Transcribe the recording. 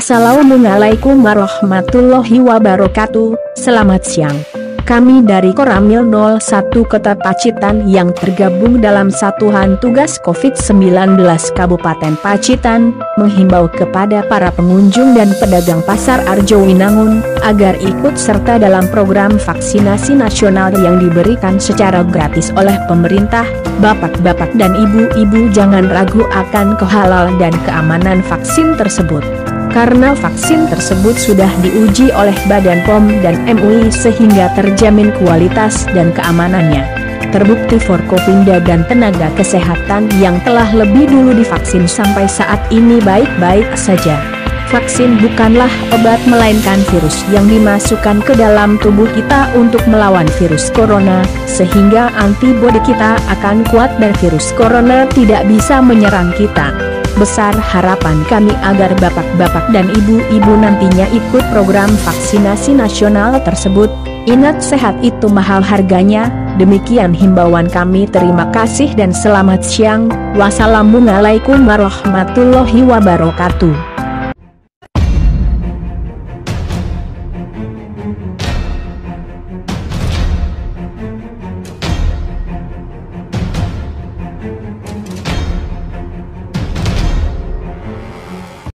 Assalamualaikum warahmatullahi wabarakatuh. Selamat siang. Kami dari Koramil 01 Kota Pacitan yang tergabung dalam Satuan Tugas COVID-19 Kabupaten Pacitan, menghimbau kepada para pengunjung dan pedagang pasar Arjowinangun, agar ikut serta dalam program vaksinasi nasional yang diberikan secara gratis oleh pemerintah. Bapak-bapak dan ibu-ibu jangan ragu akan kehalal dan keamanan vaksin tersebut. Karena vaksin tersebut sudah diuji oleh Badan POM dan MUI sehingga terjamin kualitas dan keamanannya. Terbukti Forkopimda dan tenaga kesehatan yang telah lebih dulu divaksin sampai saat ini baik-baik saja. Vaksin bukanlah obat melainkan virus yang dimasukkan ke dalam tubuh kita untuk melawan virus corona, sehingga antibodi kita akan kuat dan virus corona tidak bisa menyerang kita. Besar harapan kami agar bapak-bapak dan ibu-ibu nantinya ikut program vaksinasi nasional tersebut. Ingat, sehat itu mahal harganya. Demikian himbauan kami. Terima kasih dan selamat siang. Wassalamualaikum warahmatullahi wabarakatuh.